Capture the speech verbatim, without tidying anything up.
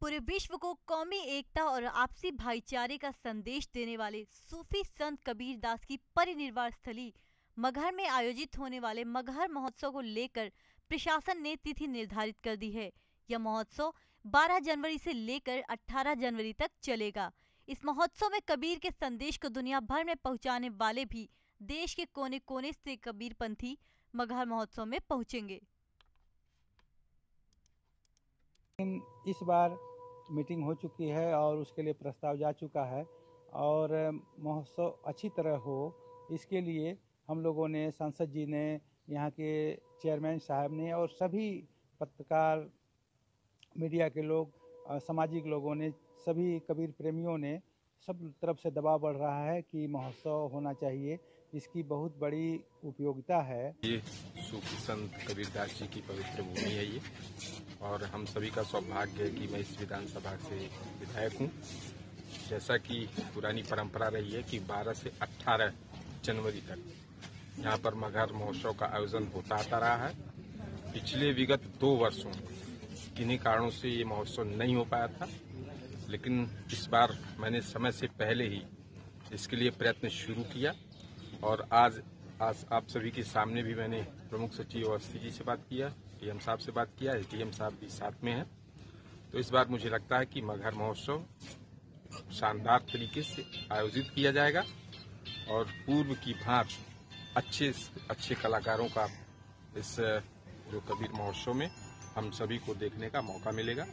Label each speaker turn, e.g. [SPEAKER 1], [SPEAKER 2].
[SPEAKER 1] पूरे विश्व को कौमी एकता और आपसी भाईचारे का संदेश देने वाले सूफी संत कबीर दास की परिनिर्वाण स्थली मगहर में आयोजित होने वाले मगहर महोत्सव को लेकर प्रशासन ने तिथि निर्धारित कर दी है। यह महोत्सव बारह जनवरी से लेकर अठारह जनवरी तक चलेगा। इस महोत्सव में कबीर के संदेश को दुनिया भर में पहुंचाने वाले भी देश के कोने कोने से कबीरपंथी मगहर महोत्सव में पहुंचेंगे।
[SPEAKER 2] इस बार मीटिंग हो चुकी है और उसके लिए प्रस्ताव जा चुका है और महोत्सव अच्छी तरह हो, इसके लिए हम लोगों ने, सांसद जी ने, यहाँ के चेयरमैन साहब ने और सभी पत्रकार, मीडिया के लोग, सामाजिक लोगों ने, सभी कबीर प्रेमियों ने सब तरफ से दबाव बढ़ रहा है कि महोत्सव होना चाहिए। इसकी बहुत बड़ी उपयोगिता है।
[SPEAKER 3] ये सूफी संत कबीर दास जी की पवित्र भूमि है ये, और हम सभी का सौभाग्य है कि मैं इस विधानसभा से विधायक हूँ। जैसा कि पुरानी परंपरा रही है कि बारह से अठारह जनवरी तक यहाँ पर मगहर महोत्सव का आयोजन होता आता रहा है। पिछले विगत दो वर्षों किन्हीं कारणों से ये महोत्सव नहीं हो पाया था, लेकिन इस बार मैंने समय से पहले ही इसके लिए प्रयत्न शुरू किया और आज आज आप सभी के सामने भी मैंने प्रमुख सचिव अवस्थी जी से बात किया, डीएम साहब से बात किया, एसडीएम साहब भी साथ में हैं। तो इस बार मुझे लगता है कि मगहर महोत्सव शानदार तरीके से आयोजित किया जाएगा और पूर्व की भांति अच्छे अच्छे कलाकारों का इस जो कबीर महोत्सव में हम सभी को देखने का मौका मिलेगा।